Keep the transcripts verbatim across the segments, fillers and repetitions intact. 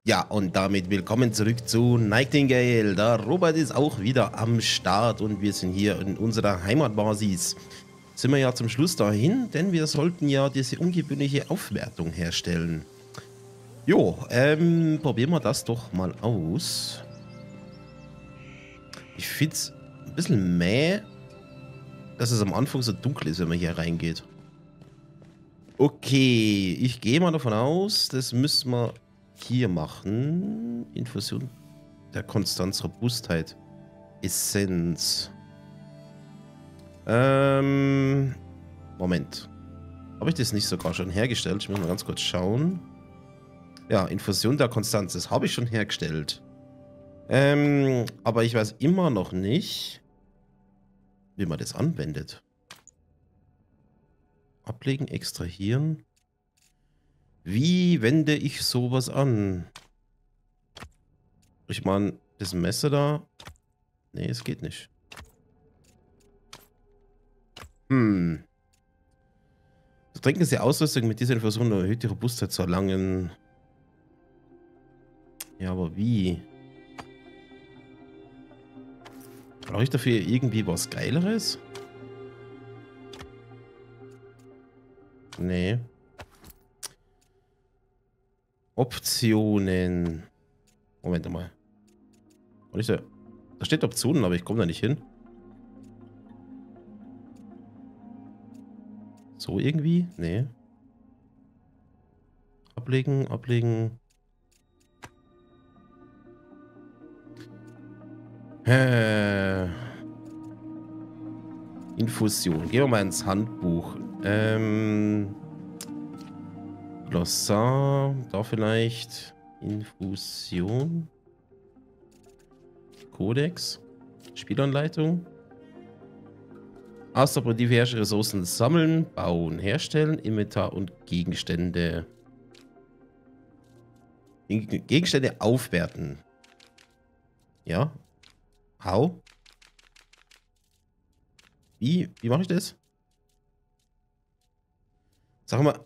Ja, und damit willkommen zurück zu Nightingale. Der Robert ist auch wieder am Start und wir sind hier in unserer Heimatbasis. Sind wir ja zum Schluss dahin, denn wir sollten ja diese ungewöhnliche Aufwertung herstellen. Jo, ähm, probieren wir das doch mal aus. Ich finde es ein bisschen mäh, dass es am Anfang so dunkel ist, wenn man hier reingeht. Okay, ich gehe mal davon aus, das müssen wir hier machen. Infusion der Konstanz, Robustheit, Essenz. Ähm, Moment. Habe ich das nicht sogar schon hergestellt? Ich muss mal ganz kurz schauen. Ja, Infusion der Konstanz, das habe ich schon hergestellt. Ähm, aber ich weiß immer noch nicht, wie man das anwendet. Ablegen, extrahieren. Wie wende ich sowas an? Ich meine, das Messer da. Nee, es geht nicht. Hm. Trinken Sie Ausrüstung mit dieser Infusion erhöht die Robustheit zu erlangen. Ja, aber wie? Brauche ich dafür irgendwie was Geileres? Nee. Optionen. Moment mal. Da, da steht Optionen, aber ich komme da nicht hin. So irgendwie? Nee. Ablegen, ablegen. Äh. Infusion. Gehen wir mal ins Handbuch. Ähm. Glossar. Da vielleicht. Infusion. Kodex. Spielanleitung. Außeroperative herrsche Ressourcen sammeln, bauen, herstellen, Inventar und Gegenstände. Gegenstände aufwerten. Ja. How? Wie? Wie mache ich das? Sag mal.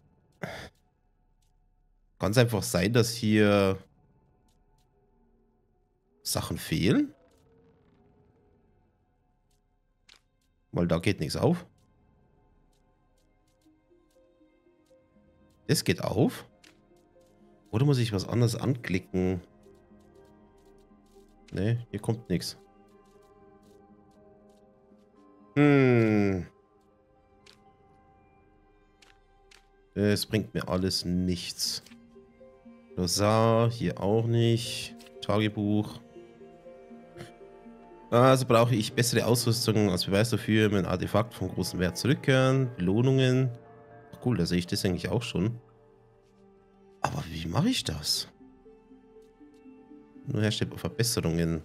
Kann es einfach sein, dass hier Sachen fehlen? Weil da geht nichts auf. Das geht auf. Oder muss ich was anderes anklicken? Ne, hier kommt nichts. Hm. Es bringt mir alles nichts. Glossar, hier auch nicht. Tagebuch. Also brauche ich bessere Ausrüstung als Beweis dafür, mein Artefakt von großem Wert zurückkehren. Belohnungen. Ach cool, da sehe ich das eigentlich auch schon. Aber wie mache ich das? Nur herstellbare Verbesserungen.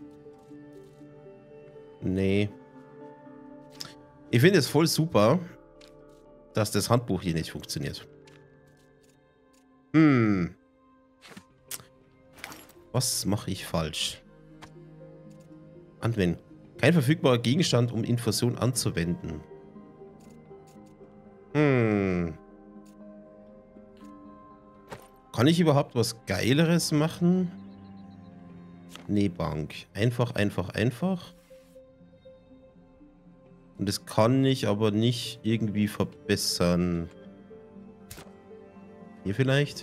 Nee. Ich finde es voll super, dass das Handbuch hier nicht funktioniert. Hm. Was mache ich falsch? Anwenden. Kein verfügbarer Gegenstand, um Infusion anzuwenden. Hm. Kann ich überhaupt was Geileres machen? Nee, Bank. Einfach, einfach, einfach. Und das kann ich aber nicht irgendwie verbessern. Hier vielleicht?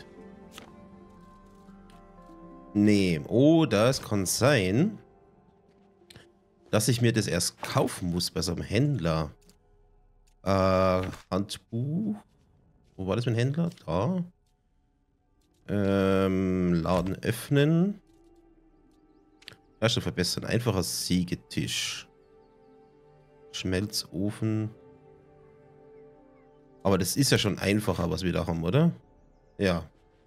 Nee. Oh, das kann sein, dass ich mir das erst kaufen muss bei so einem Händler. Äh, Handbuch. Wo war das mit dem Händler? Da. Ähm, Laden öffnen. Herstellung verbessern. Einfacher Sägetisch. Schmelzofen. Aber das ist ja schon einfacher, was wir da haben, oder? Ja.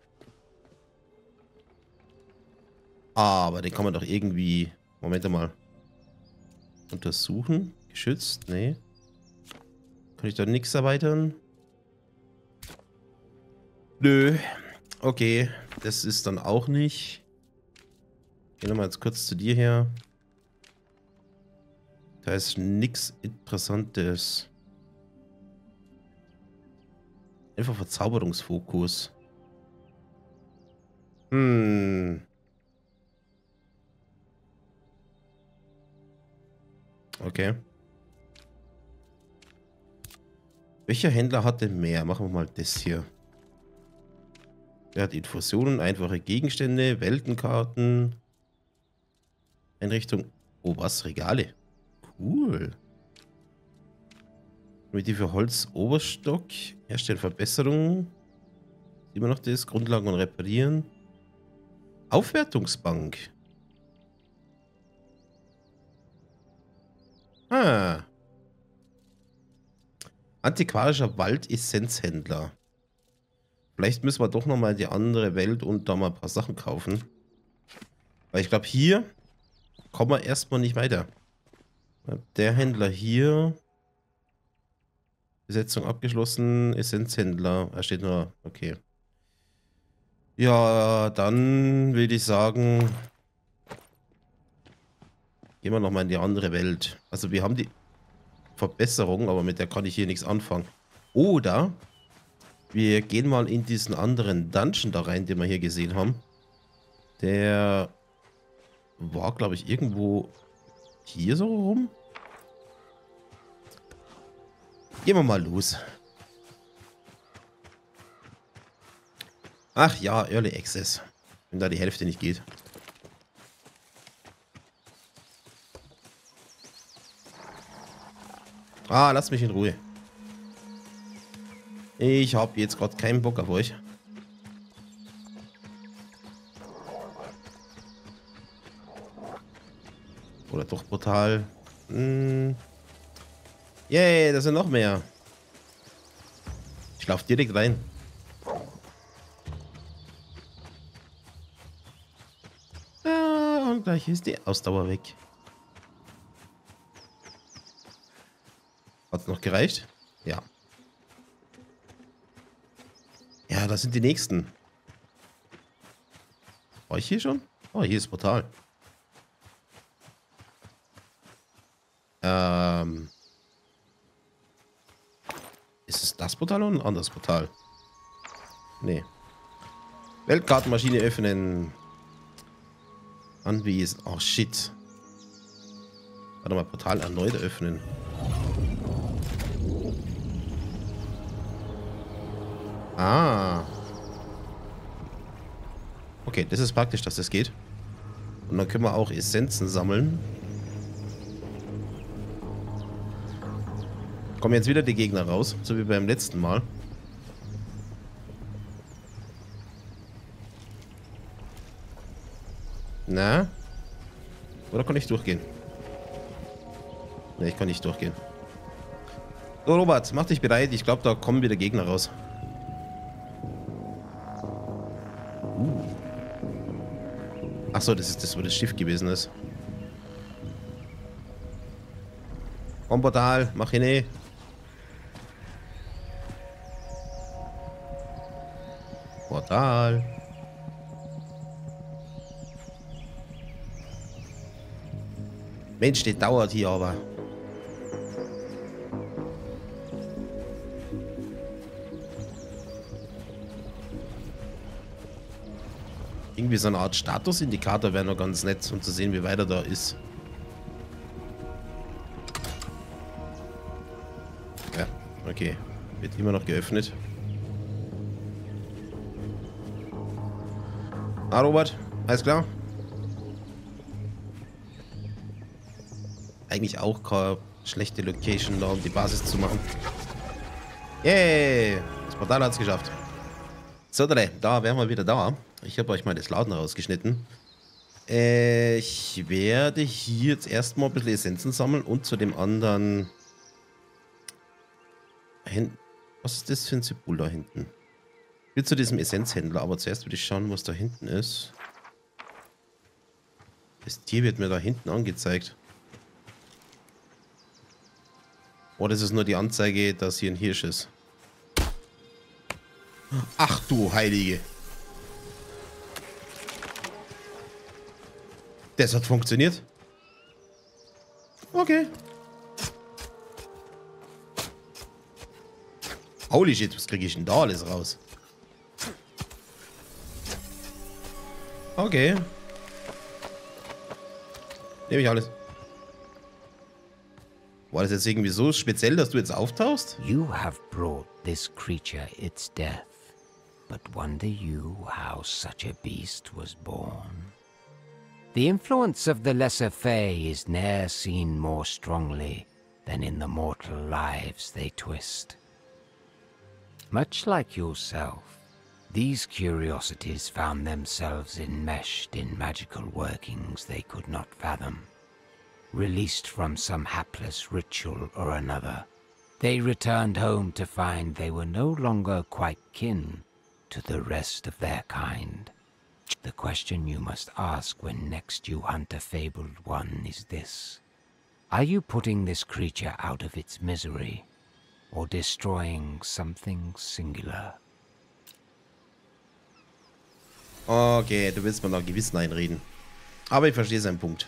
Aber den kann man doch irgendwie... Moment mal. Untersuchen. Geschützt? Nee. Kann ich da nichts erweitern? Nö. Okay. Das ist dann auch nicht. Gehen wir mal jetzt kurz zu dir her. Da ist nichts Interessantes. Einfach Verzauberungsfokus. Hm. Okay. Welcher Händler hatte mehr? Machen wir mal das hier. Der hat Infusionen, einfache Gegenstände, Weltenkarten, Einrichtung. Oh, was? Regale. Cool. Mit die für Holz Oberstock. Herstellen Verbesserungen. Immer noch das. Grundlagen und Reparieren. Aufwertungsbank. Ah. Antiquarischer Waldessenzhändler. Vielleicht müssen wir doch nochmal in die andere Welt und da mal ein paar Sachen kaufen. Weil ich glaube, hier kommen wir erstmal nicht weiter. Der Händler hier. Besetzung abgeschlossen. Essenzhändler. Er steht nur. Okay. Ja, dann würde ich sagen, gehen wir nochmal in die andere Welt. Also wir haben die Verbesserung, aber mit der kann ich hier nichts anfangen. Oder wir gehen mal in diesen anderen Dungeon da rein, den wir hier gesehen haben. Der war, glaube ich, irgendwo hier so rum. Gehen wir mal los. Ach ja, Early Access. Wenn da die Hälfte nicht geht. Ah, lasst mich in Ruhe. Ich habe jetzt gerade keinen Bock auf euch. Oder doch brutal. Hm. Yay, da sind noch mehr. Ich laufe direkt rein. Ah, und gleich ist die Ausdauer weg. Hat es noch gereicht? Ja. Ja, das sind die nächsten. War ich hier schon? Oh, hier ist Portal. Ähm. Ist es das Portal oder ein anderes Portal? Nee. Weltkartenmaschine öffnen. Anwesen. Oh, shit. Warte mal, Portal erneut öffnen. Ah. Okay, das ist praktisch, dass das geht. Und dann können wir auch Essenzen sammeln. Kommen jetzt wieder die Gegner raus, so wie beim letzten Mal. Na? Oder kann ich durchgehen? Ne, ich kann nicht durchgehen. So, Robert, mach dich bereit. Ich glaube, da kommen wieder Gegner raus. Uh. Achso, das ist das, wo das Schiff gewesen ist. Komm, Portal, mach ihn eh. Portal. Mensch, das dauert hier aber. Irgendwie so eine Art Statusindikator wäre noch ganz nett, um zu sehen, wie weit er da ist. Ja, okay. Wird immer noch geöffnet. Ah, Robert, alles klar? Eigentlich auch keine schlechte Location da, um die Basis zu machen. Yay! Das Portal hat es geschafft. So, da wären wir wieder da. Ich habe euch mal das Laden rausgeschnitten. Äh, ich werde hier jetzt erstmal ein bisschen Essenzen sammeln und zu dem anderen... Was ist das für ein Symbol da hinten? Ich will zu diesem Essenzhändler, aber zuerst will ich schauen, was da hinten ist. Das Tier wird mir da hinten angezeigt. Oder ist es nur die Anzeige, dass hier ein Hirsch ist? Ach du Heilige. Das hat funktioniert. Okay. Holy shit, was kriege ich denn da alles raus? Okay. Nehme ich alles. War das jetzt irgendwie so speziell, dass du jetzt auftauchst? You have brought this creature its death, but wonder you how such a beast was born. The influence of the lesser fae is ne'er seen more strongly than in the mortal lives they twist. Much like yourself, these curiosities found themselves enmeshed in magical workings they could not fathom. Released from some hapless ritual or another, they returned home to find they were no longer quite kin to the rest of their kind. The question you must ask when next you hunt a fabled one is this. Are you putting this creature out of its misery, or destroying something singular? Okay, du willst mir noch Gewissen einreden. Aber ich verstehe seinen Punkt.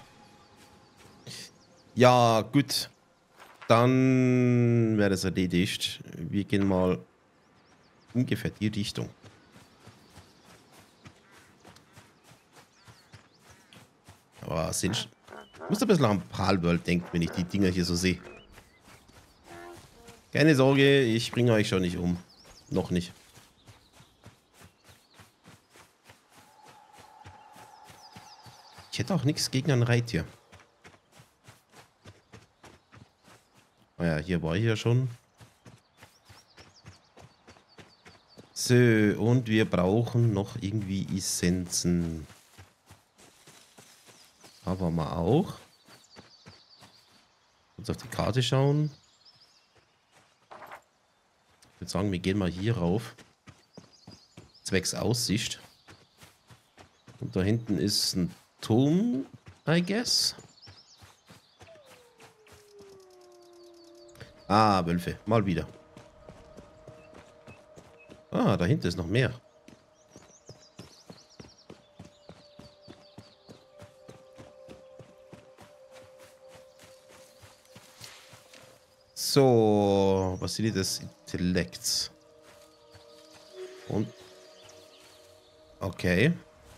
Ja, gut. Dann wäre das erledigt. Wir gehen mal ungefähr die Richtung. Aber sind, ich muss ein bisschen an Palworld denken, wenn ich die Dinger hier so sehe. Keine Sorge, ich bringe euch schon nicht um. Noch nicht. Ich hätte auch nichts gegen ein Reittier. Naja, hier war ich ja schon. So, und wir brauchen noch irgendwie Essenzen. Aber mal auch. Kurz auf die Karte schauen. Ich würde sagen, wir gehen mal hier rauf. Zwecks Aussicht. Und da hinten ist ein Turm, I guess. Ah, Wölfe. Mal wieder. Ah, da hinten ist noch mehr. So, was sind die des Intellekts? Und okay.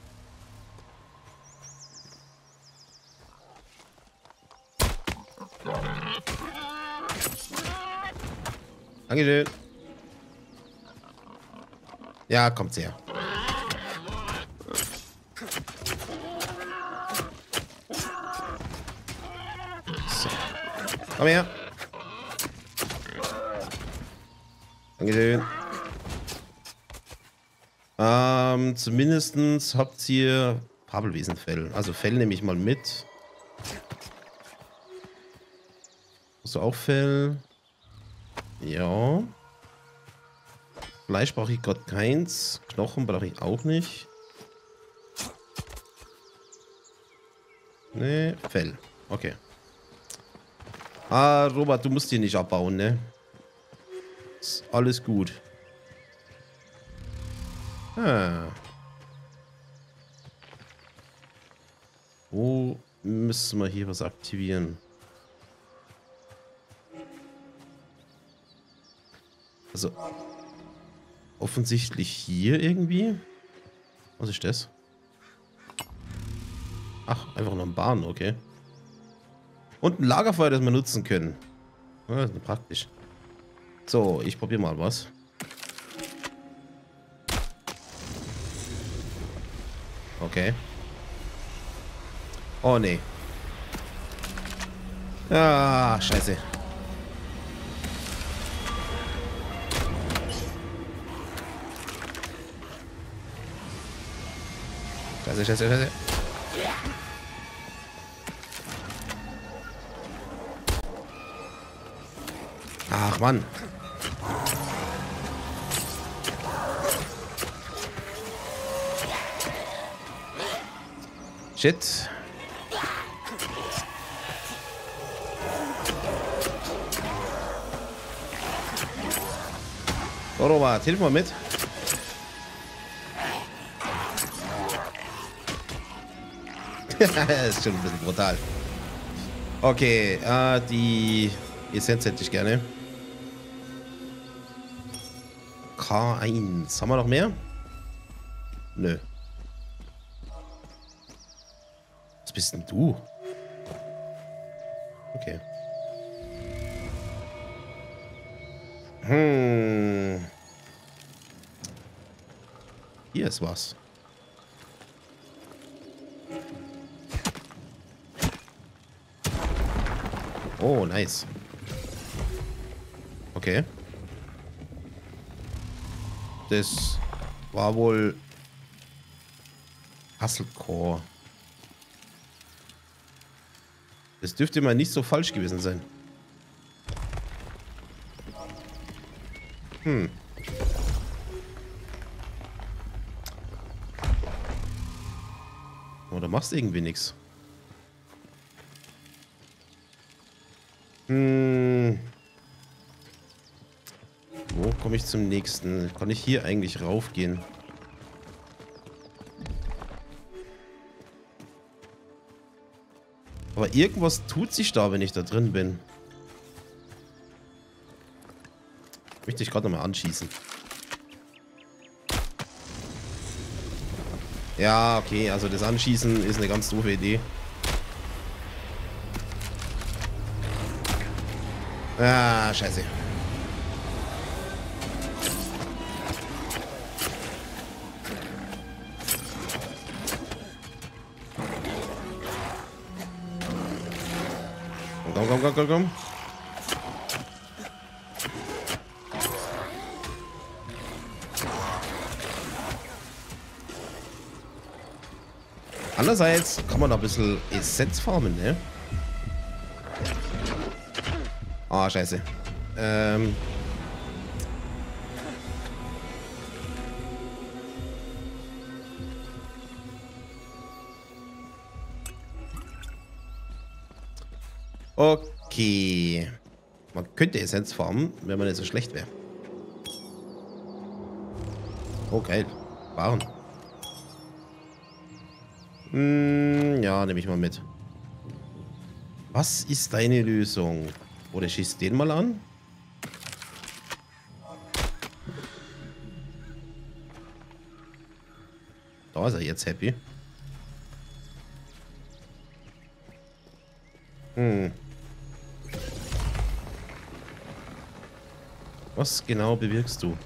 Dankeschön. Ja, kommt's her. So. Komm her. Dankeschön. Ähm, zumindest habt ihr Fabelwesenfell. Also Fell nehme ich mal mit. Hast du auch Fell? Ja. Fleisch brauche ich gerade keins. Knochen brauche ich auch nicht. Ne, Fell. Okay. Ah, Robert, du musst hier nicht abbauen, ne? Ist alles gut. Ah. Wo müssen wir hier was aktivieren? Also, offensichtlich hier irgendwie. Was ist das? Ach, einfach noch ein Bahn, okay. Und ein Lagerfeuer, das wir nutzen können. Ah, das ist praktisch. So, ich probiere mal was. Okay. Oh, nee. Ah, scheiße. Scheiße, scheiße, scheiße. Ach, Mann. Shit. So, Robert, hilf mal mit. Das ist schon ein bisschen brutal. Okay, äh, die Essenz hätte ich gerne. K eins. Haben wir noch mehr? Nö. Was bist denn du? Okay. Hm. Hier ist was. Oh, nice. Okay. Das war wohl Hustlecore. Das dürfte mal nicht so falsch gewesen sein. Hm. Oh, da machst du irgendwie nichts. Hm. Wo komme ich zum nächsten? Kann ich hier eigentlich raufgehen? Aber irgendwas tut sich da, wenn ich da drin bin. Möchte ich gerade nochmal anschießen. Ja, okay, also das Anschießen ist eine ganz doofe Idee. Ah, scheiße. Komm, komm, komm, komm, komm. Andererseits kann man da ein bisschen Essenz farmen, ne? Ah, scheiße. Ähm. Okay. Man könnte Essenz farmen, wenn man nicht so schlecht wäre. Oh, geil. Waren. Hm, ja, nehme ich mal mit. Was ist deine Lösung? Oder schießt den mal an? Da ist er jetzt happy. Hm. Was genau bewirkst du?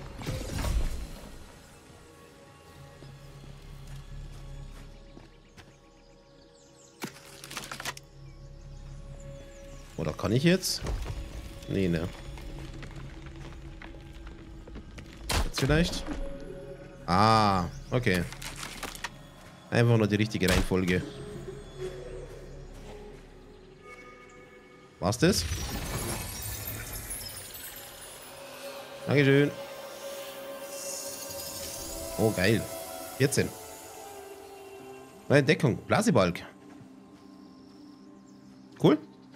Oder kann ich jetzt? Nee, ne. Jetzt vielleicht? Ah, okay. Einfach nur die richtige Reihenfolge. War's das? Dankeschön. Oh, geil. vierzehn. Neue Entdeckung. Blasebalg. Cool.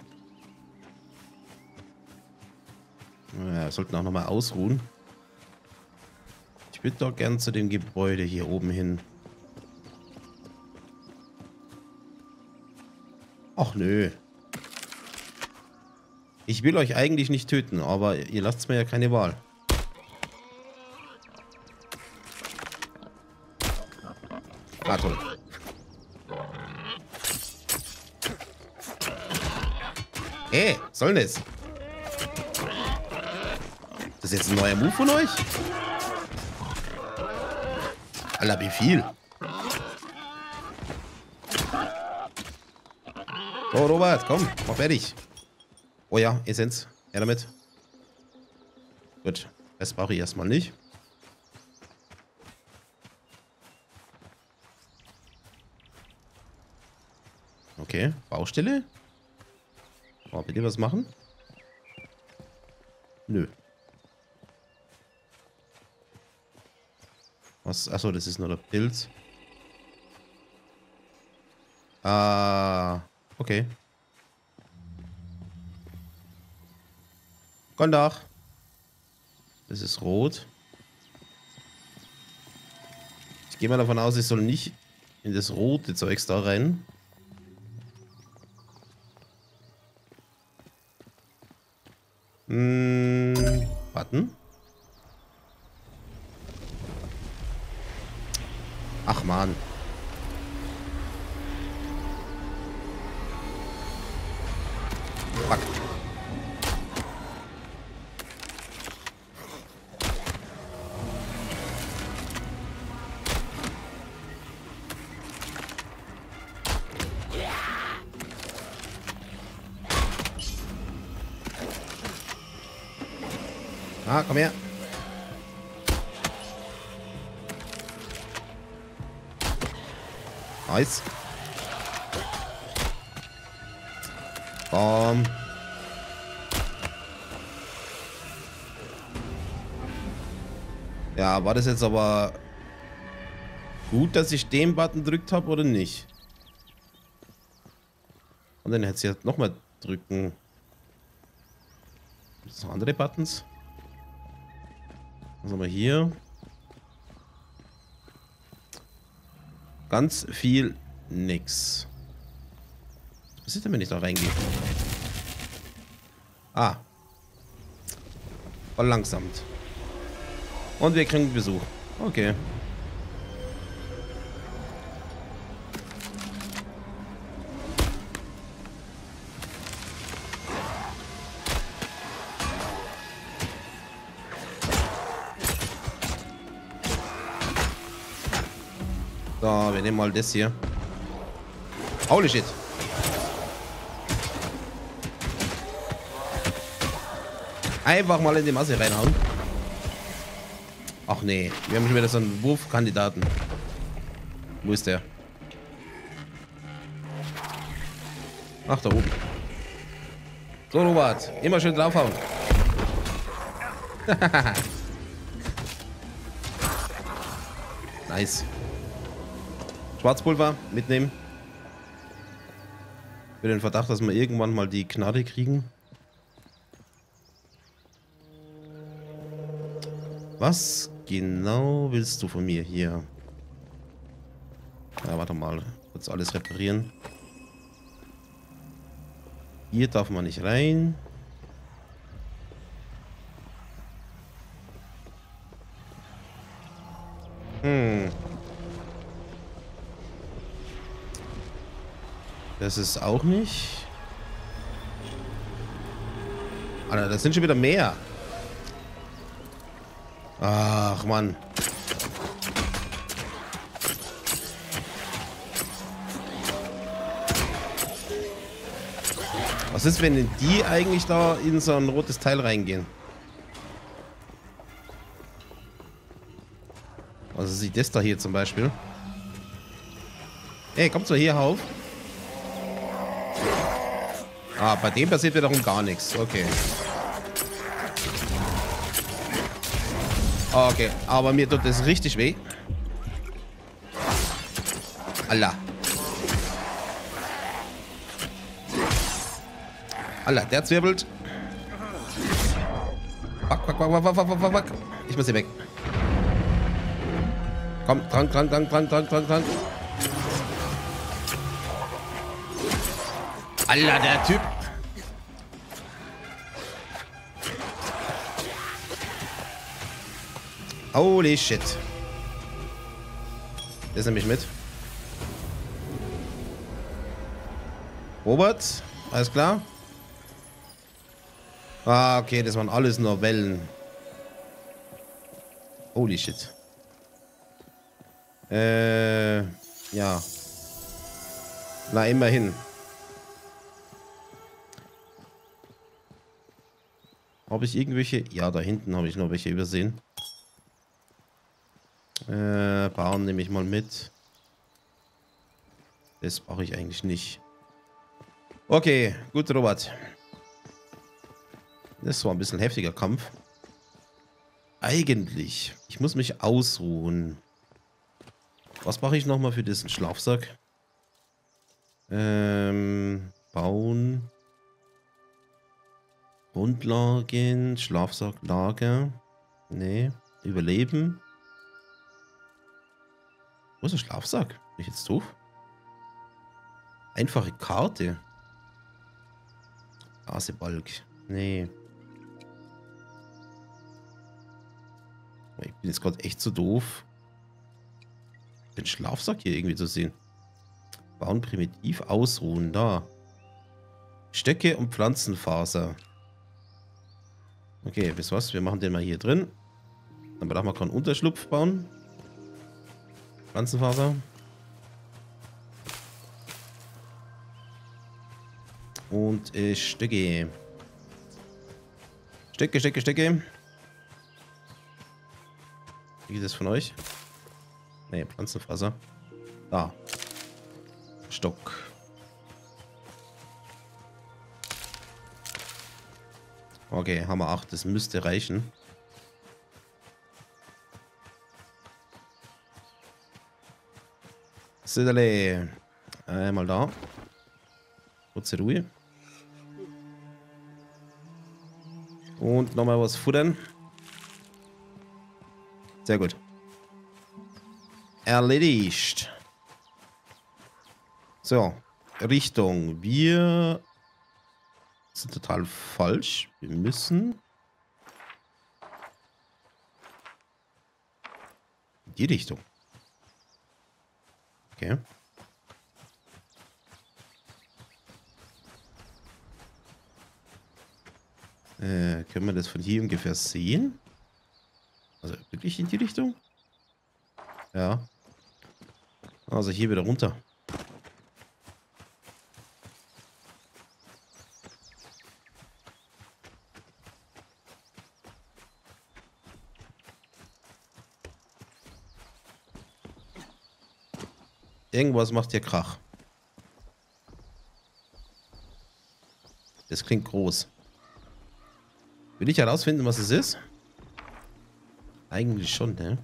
Ja, wir sollten auch nochmal ausruhen. Ich würde doch gern zu dem Gebäude hier oben hin. Ach nö. Ich will euch eigentlich nicht töten, aber ihr lasst mir ja keine Wahl. Ah, toll. Hey, was soll denn das? Das ist jetzt ein neuer Move von euch? Alter, wie viel? So, Robert, komm, mach fertig. Oh ja, Essenz. Ja, damit. Gut, das brauche ich erstmal nicht. Okay, Baustelle. Oh, bitte was machen? Nö. Was? Achso, das ist nur der Pilz. Ah, okay. Guten Tag. Das ist rot. Ich gehe mal davon aus, ich soll nicht in das rote Zeugs da rein. Hm, warten. Ach man. Fuck. Ah, komm her. Nice. Bam. Ja, war das jetzt aber gut, dass ich den Button gedrückt habe oder nicht? Und dann hätte ich jetzt nochmal drücken. Gibt es noch andere Buttons? Was haben wir hier? Ganz viel nix. Was passiert denn, wenn ich da reingehe? Ah. Verlangsamt. Und wir kriegen Besuch. Okay. So, wir nehmen mal das hier. Holy shit. Einfach mal in die Masse reinhauen. Ach nee, wir haben schon wieder so einen Wurfkandidaten. Wo ist der? Ach, da oben. So, Robert, immer schön draufhauen. Nice. Schwarzpulver mitnehmen. Für den Verdacht, dass wir irgendwann mal die Knarre kriegen. Was genau willst du von mir hier? Ja, warte mal. Kurz alles reparieren. Hier darf man nicht rein. Hm. Das ist auch nicht. Alter, das sind schon wieder mehr. Ach, Mann. Was ist, wenn die eigentlich da in so ein rotes Teil reingehen? Also sieht das da hier zum Beispiel. Ey, kommt so hier auf. Ah, bei dem passiert wiederum gar nichts. Okay. Okay, aber mir tut das richtig weh. Allah. Allah, der zwirbelt. Fuck, fuck, fuck, fuck, fuck, fuck, fuck. Ich muss hier weg. Komm, dran, dran, dran, dran, dran, dran, dran. Allah, der Typ. Holy shit. Das nehme ich mit. Robert, alles klar? Ah, okay, das waren alles nur Wellen. Holy shit. Äh, ja. Na, immerhin. Habe ich irgendwelche? Ja, da hinten habe ich noch welche übersehen. Äh, Bauen nehme ich mal mit. Das brauche ich eigentlich nicht. Okay, gut, Robert. Das war ein bisschen heftiger Kampf. Eigentlich. Ich muss mich ausruhen. Was mache ich nochmal für diesen Schlafsack? Ähm, bauen. Grundlagen, Schlafsack, Lager. Nee. Überleben. Wo ist der Schlafsack? Bin ich jetzt doof? Einfache Karte. Gasebalg. Nee. Ich bin jetzt gerade echt zu doof, den Schlafsack hier irgendwie zu sehen. Bauen primitiv, ausruhen. Da. Stöcke und Pflanzenfaser. Okay, wisst was? Wir machen den mal hier drin. Dann brauchen wir keinen Unterschlupf bauen. Pflanzenfaser. Und äh, Stöcke. Stöcke, Stöcke, Stöcke. Kriege ich das von euch? Ne, Pflanzenfresser. Da. Stock. Okay, Hammer acht. Das müsste reichen. Siddele. Einmal da. Kurze Ruhe. Und nochmal was futtern. Sehr gut. Erledigt. So. Richtung. Wir sind total falsch. Wir müssen in die Richtung. Okay. Äh, können wir das von hier ungefähr sehen? Also wirklich in die Richtung? Ja. Also hier wieder runter. Irgendwas macht hier Krach. Das klingt groß. Will ich herausfinden, was es ist? Eigentlich schon, ne?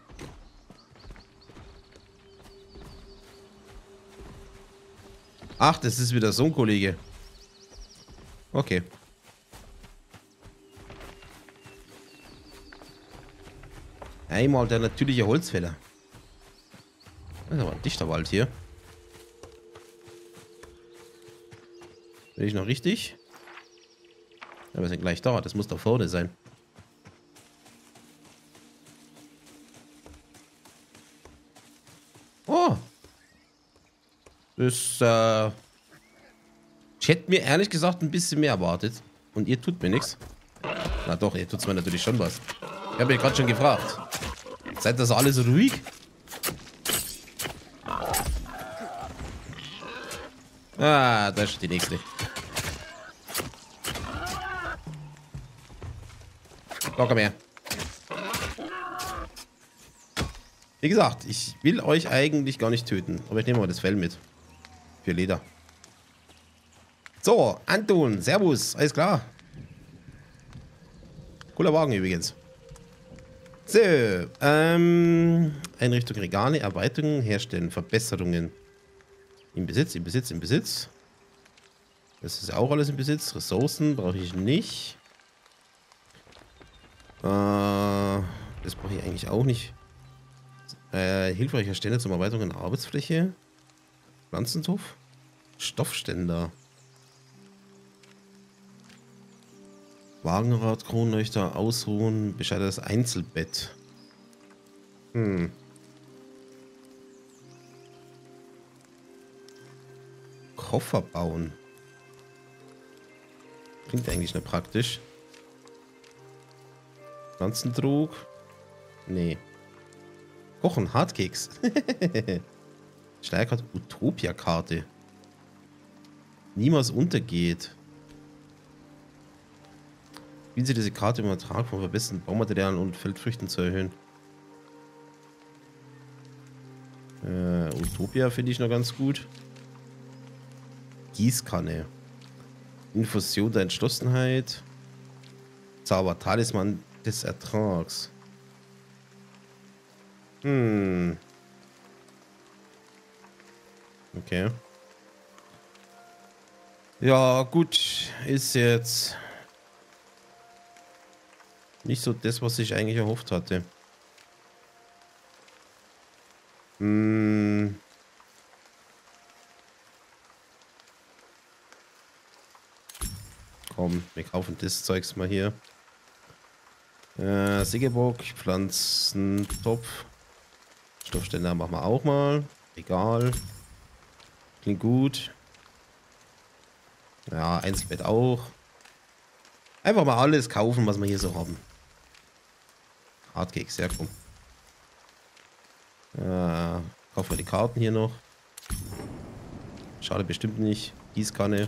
Ach, das ist wieder so ein Kollege. Okay. Einmal der natürliche Holzfäller. Das ist aber ein dichter Wald hier. Bin ich noch richtig? Ja, wir sind gleich da. Das muss da vorne sein. Oh. Das, äh... ich hätte mir ehrlich gesagt ein bisschen mehr erwartet. Und ihr tut mir nichts. Na doch, ihr tut mir natürlich schon was. Ich habe mich gerade schon gefragt. Seid das alle so ruhig? Ah, da ist die nächste. Locker mehr. Wie gesagt, ich will euch eigentlich gar nicht töten. Aber ich nehme mal das Fell mit. Für Leder. So, Anton, servus, alles klar. Cooler Wagen übrigens. So, ähm, Einrichtung, Regale, Erweiterungen, Herstellen, Verbesserungen. Im Besitz, im Besitz, im Besitz. Das ist auch alles im Besitz. Ressourcen brauche ich nicht. Äh, das brauche ich eigentlich auch nicht. Äh, hilfreicher Ständer zum Erweiterung der Arbeitsfläche. Pflanzentopf. Stoffständer. Wagenrad, Kronleuchter, Ausruhen, bescheidenes Einzelbett. Hm. Koffer bauen. Klingt eigentlich nicht praktisch. Pflanzentrog. Nee. Kochen, Hartkeks. Steigerkarte, Utopia-Karte. Niemals untergeht. Spielen Sie diese Karte im Ertrag von verbesserten Baumaterialien und Feldfrüchten zu erhöhen. Äh, Utopia finde ich noch ganz gut. Gießkanne. Infusion der Entschlossenheit. Zauber, Talisman des Ertrags. Hm. Okay. Ja, gut. Ist jetzt nicht so das, was ich eigentlich erhofft hatte. Hm. Komm, wir kaufen das Zeugs mal hier. Äh, Sägebock, Pflanzentopf. Stoffständer machen wir auch mal. Egal. Klingt gut. Ja, Einzelbett auch. Einfach mal alles kaufen, was wir hier so haben. Hartkeks, ja komm. Äh, kaufen wir die Karten hier noch. Schade bestimmt nicht. Gießkanne.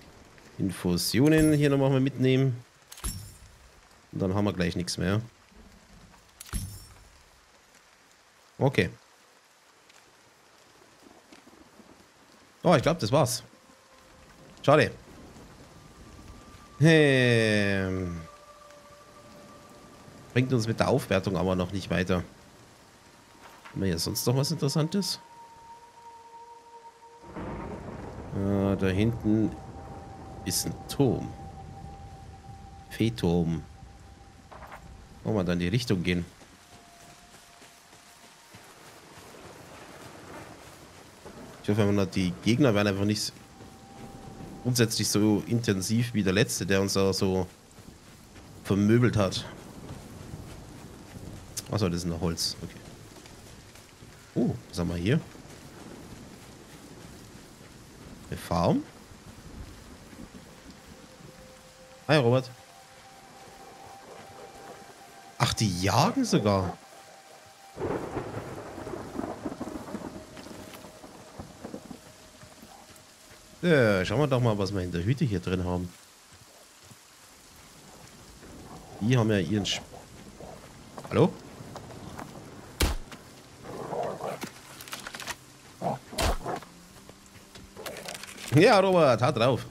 Infusionen hier nochmal mitnehmen. Und dann haben wir gleich nichts mehr. Okay. Oh, ich glaube, das war's. Schade. Ähm. Bringt uns mit der Aufwertung aber noch nicht weiter. Haben wir hier sonst noch was Interessantes? Äh, da hinten ist ein Turm. Feeturm. Wollen wir dann in die Richtung gehen? Ich hoffe, die Gegner werden einfach nicht grundsätzlich so intensiv wie der letzte, der uns da so vermöbelt hat. Achso, das ist noch Holz. Okay. Oh, was haben wir hier? Eine Farm? Hi, Robert. Ach, die jagen sogar. Ja, schauen wir doch mal, was wir in der Hütte hier drin haben. Die haben ja ihren... Sch Hallo? Ja, Robert, hat drauf.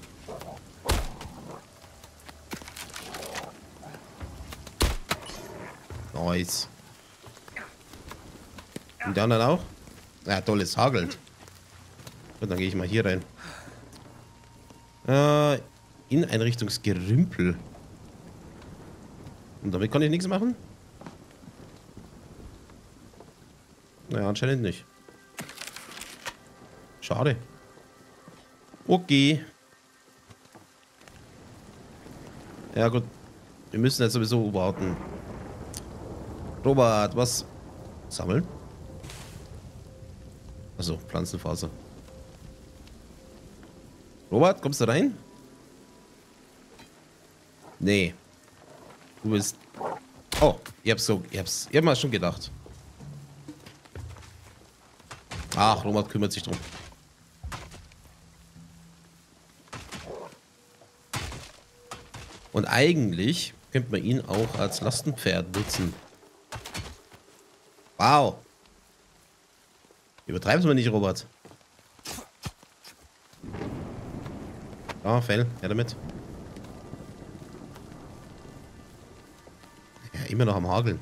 Nice. Und die anderen auch? Ja, toll, es hagelt. Und dann gehe ich mal hier rein. Äh, Inneneinrichtungsgerümpel. Und damit kann ich nichts machen? Naja, anscheinend nicht. Schade. Okay. Ja gut. Wir müssen jetzt sowieso warten. Robert, was? Sammeln? Achso, Pflanzenfaser. Robert, kommst du rein? Nee. Du bist... Oh, ich hab's so... Ich hab's... Ich hab mal schon gedacht. Ach, Robert kümmert sich drum. Und eigentlich könnte man ihn auch als Lastenpferd nutzen. Wow. Übertreib's mal nicht, Robert. Ah, Fell, her damit. Ja, immer noch am Hageln.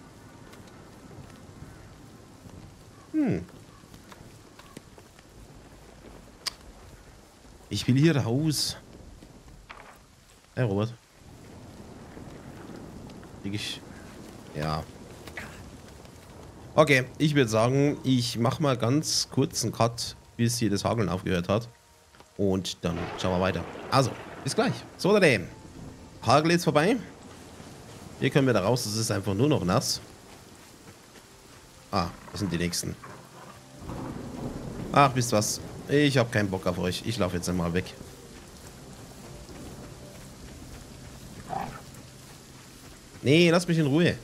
Hm. Ich will hier raus. Hey, Robert. Krieg ich... Ja. Okay, ich würde sagen, ich mache mal ganz kurz einen Cut, bis hier das Hageln aufgehört hat. Und dann schauen wir weiter. Also, bis gleich. So, oder dem. Hagel ist vorbei. Hier können wir da raus. Es ist einfach nur noch nass. Ah, das sind die nächsten. Ach, wisst was? Ich habe keinen Bock auf euch. Ich laufe jetzt einmal weg. Nee, lass mich in Ruhe.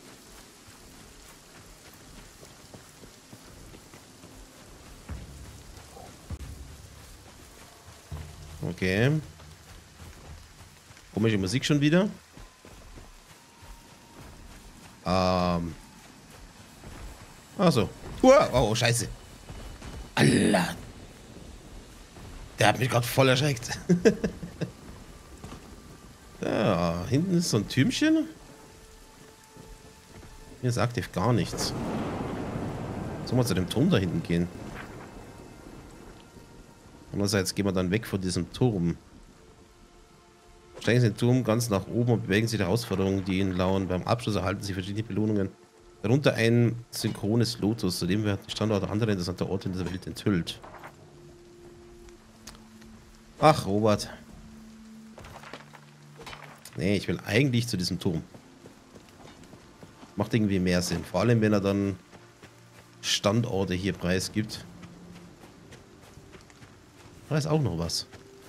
Okay. Komische Musik schon wieder. Ähm. Achso. Oh, oh, scheiße. Allah. Der hat mich gerade voll erschreckt. Da, hinten ist so ein Türmchen. Hier ist aktiv gar nichts. Sollen wir zu dem Turm da hinten gehen? Andererseits gehen wir dann weg von diesem Turm. Steigen Sie den Turm ganz nach oben und bewegen Sie die Herausforderungen, die Ihnen lauern. Beim Abschluss erhalten Sie verschiedene Belohnungen. Darunter ein synchrones Lotus, zu dem werden die Standorte anderer interessanter Orte in dieser Welt enthüllt. Ach, Robert. Nee, ich will eigentlich zu diesem Turm. Macht irgendwie mehr Sinn. Vor allem, wenn er dann Standorte hier preisgibt. Da ist auch noch was.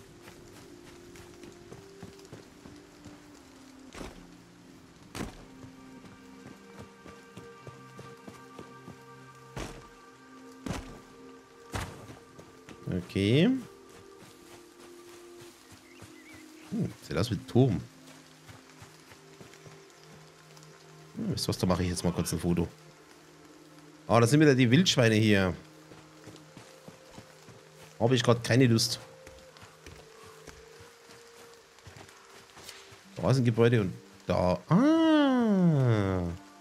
Okay. Hm, sieht aus wie ein Turm. Hm, wisst ihr was, da mache ich jetzt mal kurz ein Foto. Oh, da sind wieder die Wildschweine hier. Habe ich gerade keine Lust. Da ist ein Gebäude und da. Ah.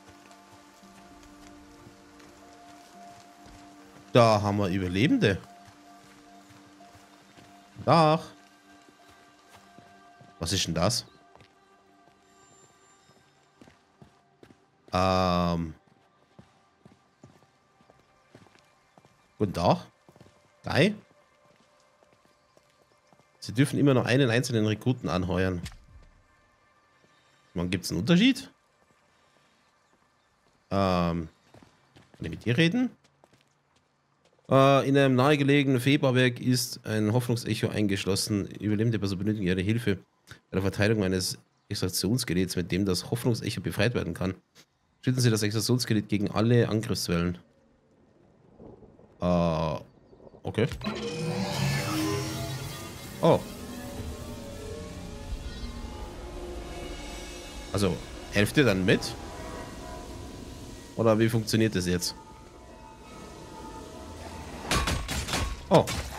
Da haben wir Überlebende. Dach. Was ist denn das? Ähm. Guten Tag. Drei. Sie dürfen immer noch einen einzelnen Rekruten anheuern. Wann gibt es einen Unterschied? Ähm. Kann ich mit dir reden? Äh, in einem nahegelegenen Fehlbauwerk ist ein Hoffnungsecho eingeschlossen. Überlebende Personen benötigen ihre Hilfe bei der Verteilung eines Extraktionsgeräts, mit dem das Hoffnungsecho befreit werden kann. Schützen Sie das Extraktionsgerät gegen alle Angriffswellen. Äh, okay. Oh. Also, helft ihr dann mit? Oder wie funktioniert das jetzt? Oh.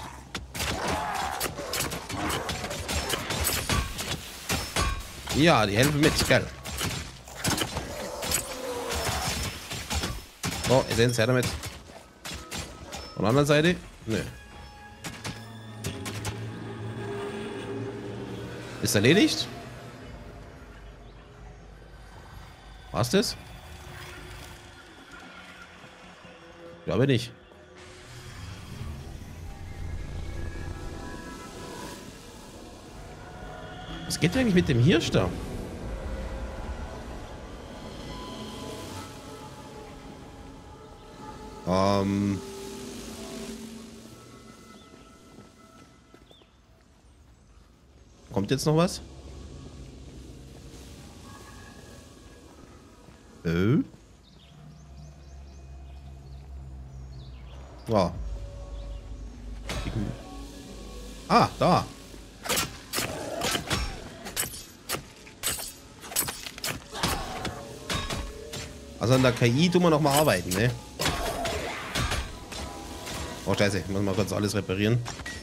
Ja, die helfen mit, geil. Oh, Essenz, her damit. Von der anderen Seite? Nö. Ist erledigt? War's das? Glaube nicht. Was geht denn eigentlich mit dem Hirsch da? Ähm. Kommt jetzt noch was? Äh? Ja. Ah, da. Also an der K I tun wir noch mal arbeiten, ne? Oh scheiße, ich muss mal kurz alles reparieren.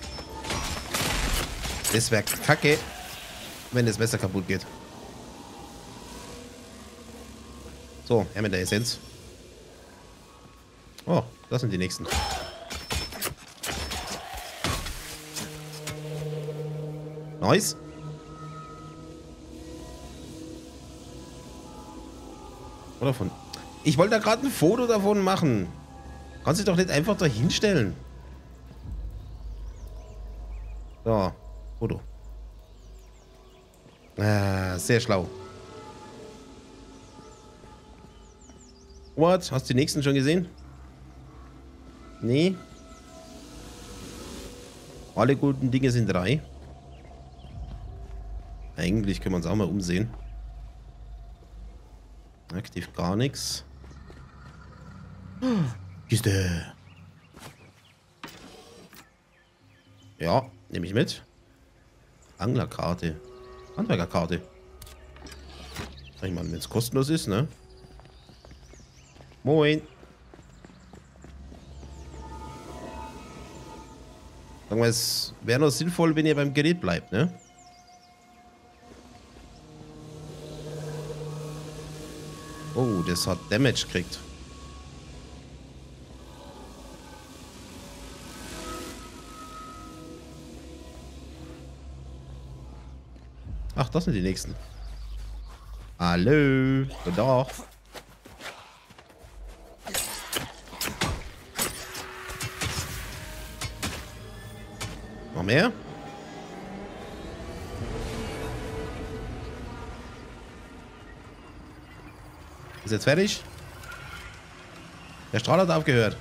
Das wäre kacke, wenn das Messer kaputt geht. So, her mit der Essenz. Oh, das sind die nächsten. Nice. Oder von... Ich wollte da gerade ein Foto davon machen. Kannst du doch nicht einfach da hinstellen. So, Foto. Ah, sehr schlau. What? Hast du die nächsten schon gesehen? Nee. Alle guten Dinge sind drei. Eigentlich können wir uns auch mal umsehen. Aktiv gar nichts. Kiste. Ja, nehme ich mit. Anglerkarte. Handwerkerkarte. Ich meine, wenn es kostenlos ist, ne? Moin. Sagen wir, es wäre noch sinnvoll, wenn ihr beim Gerät bleibt, ne? Oh, das hat Damage gekriegt. Ach, das sind die nächsten. Hallo. Doch. Noch mehr? Ist jetzt fertig? Der Strahl hat aufgehört.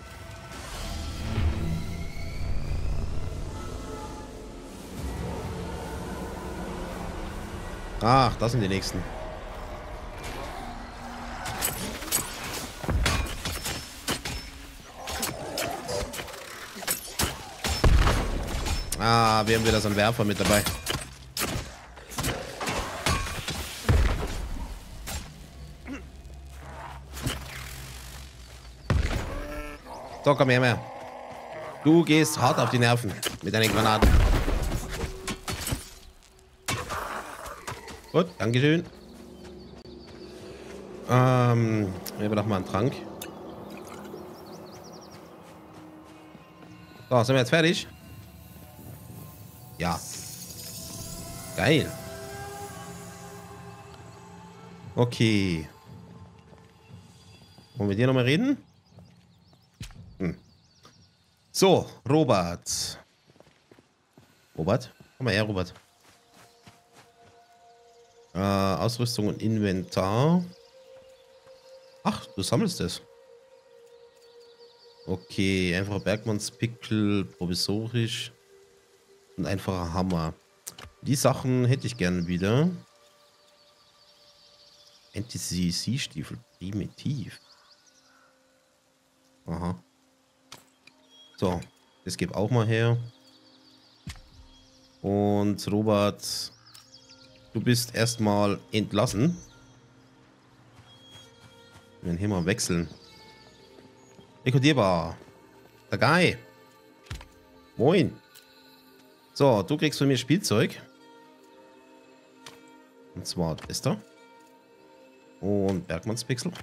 Ach, das sind die nächsten. Ah, wir haben wieder so einen Werfer mit dabei. So, komm her, her. Du gehst hart auf die Nerven mit deinen Granaten. Gut, dankeschön. Ähm, nehmen wir doch mal einen Trank. So, sind wir jetzt fertig? Ja. Geil. Okay. Wollen wir mit dir nochmal reden? Hm. So, Robert. Robert? Komm mal her, Robert. Äh, Ausrüstung und Inventar. Ach, du sammelst es. Okay, einfacher Bergmannspickel, provisorisch und einfacher Hammer. Die Sachen hätte ich gerne wieder. Anti-C C-Stiefel, primitiv. Aha. So, das gebe auch mal her. Und Robert, du bist erstmal entlassen. Wir werden hier mal wechseln. Rekrutierbar. Der Guy. Moin. So, du kriegst von mir Spielzeug. Und zwar das da. Und Bergmannspixel.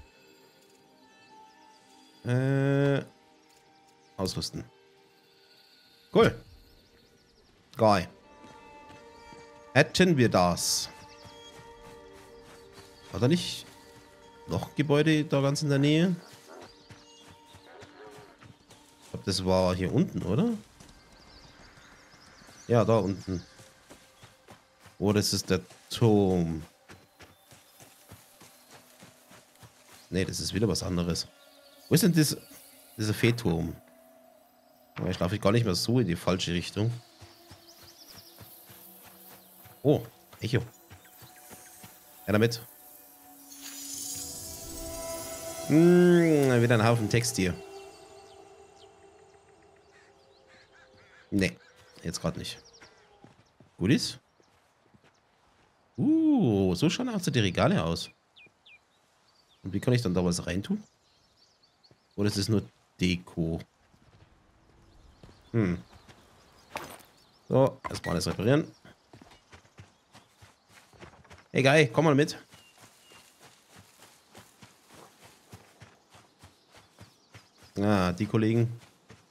Äh, ausrüsten. Cool. Guy. Hätten wir das. Hat er nicht noch Gebäude da ganz in der Nähe? Ich glaube, das war hier unten, oder? Ja, da unten. Oh, das ist der Turm. Ne, das ist wieder was anderes. Wo ist denn das, dieser Feeturm? Ich laufe ich gar nicht mehr so in die falsche Richtung. Oh, Echo. Ja, damit. Hm, wieder ein Haufen Text hier. Ne, jetzt gerade nicht. Goodies? Uh, so schauen auch so die Regale aus. Und wie kann ich dann da was reintun? Oder ist es nur Deko? Hm. So, erstmal alles reparieren. Hey Guy, komm mal mit. Ah, die Kollegen.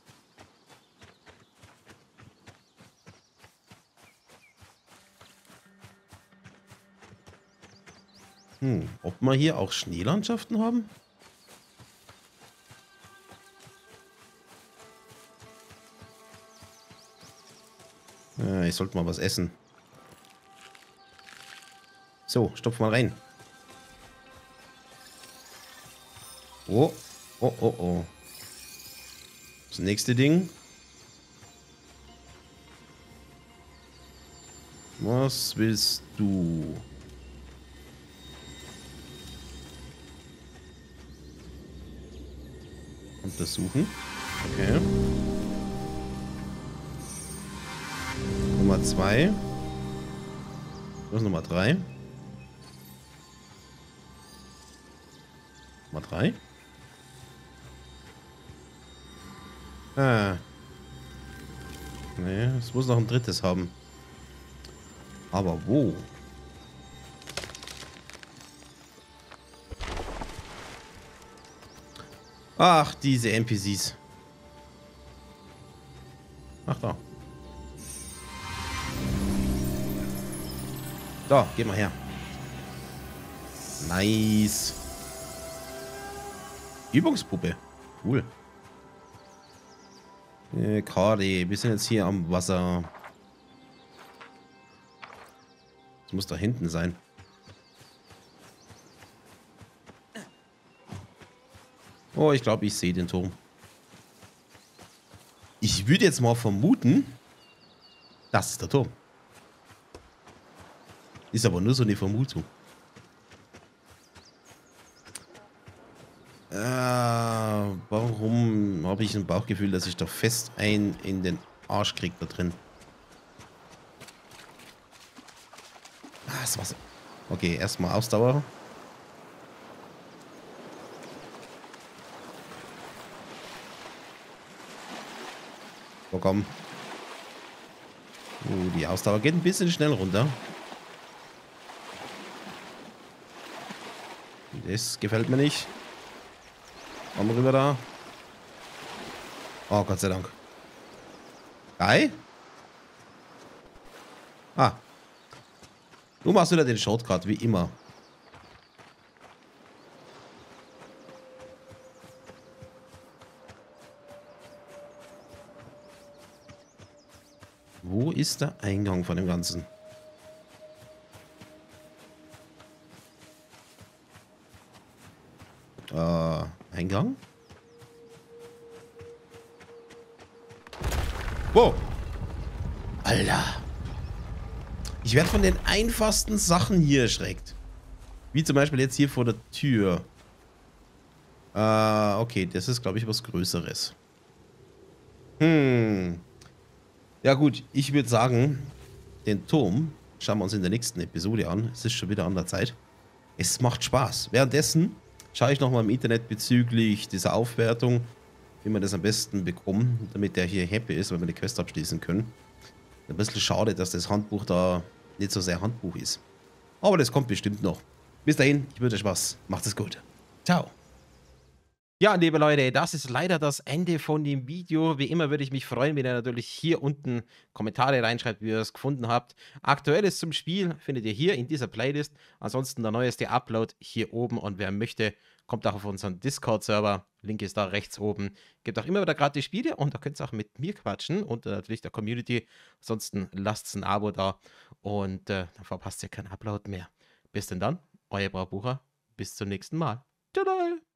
Hm, ob wir hier auch Schneelandschaften haben? Ja, ich sollte mal was essen. So, stopf mal rein. Oh, oh, oh, oh. Das nächste Ding. Was willst du? Untersuchen. Okay. Nummer zwei. Was ist Nummer drei? Nummer drei. Ah. Nee, es muss noch ein drittes haben. Aber wo? Ach, diese N P Cs. Ach da. So, geh mal her. Nice. Übungspuppe. Cool. Äh, Kari, wir sind jetzt hier am Wasser. Das muss da hinten sein. Oh, ich glaube, ich sehe den Turm. Ich würde jetzt mal vermuten, das ist der Turm. Ist aber nur so eine Vermutung. Äh, warum habe ich ein Bauchgefühl, dass ich doch fest ein in den Arsch kriege da drin? Ah, das war's. Okay, erstmal Ausdauer. Oh, komm. Uh, die Ausdauer geht ein bisschen schnell runter. Das gefällt mir nicht. Komm rüber da. Oh, Gott sei Dank. Geil. Ah. Du machst wieder den Shortcut, wie immer. Wo ist der Eingang von dem Ganzen? Äh, Eingang? Wow. Alter. Ich werde von den einfachsten Sachen hier erschreckt. Wie zum Beispiel jetzt hier vor der Tür. Äh, okay, das ist, glaube ich, was Größeres. Hm. Ja gut, ich würde sagen, den Turm schauen wir uns in der nächsten Episode an. Es ist schon wieder an der Zeit. Es macht Spaß. Währenddessen schaue ich nochmal im Internet bezüglich dieser Aufwertung, wie man das am besten bekommt, damit der hier happy ist, weil wir die Quest abschließen können. Ein bisschen schade, dass das Handbuch da nicht so sehr Handbuch ist. Aber das kommt bestimmt noch. Bis dahin, ich wünsche euch Spaß. Macht es gut. Ciao. Ja, liebe Leute, das ist leider das Ende von dem Video. Wie immer würde ich mich freuen, wenn ihr natürlich hier unten Kommentare reinschreibt, wie ihr es gefunden habt. Aktuelles zum Spiel findet ihr hier in dieser Playlist. Ansonsten der neueste Upload hier oben. Und wer möchte, kommt auch auf unseren Discord-Server. Link ist da rechts oben. Gibt auch immer wieder gratis Spiele und da könnt ihr auch mit mir quatschen und äh, natürlich der Community. Ansonsten lasst ein Abo da und äh, dann verpasst ihr keinen Upload mehr. Bis denn dann, euer Braubucher. Bis zum nächsten Mal. Ciao.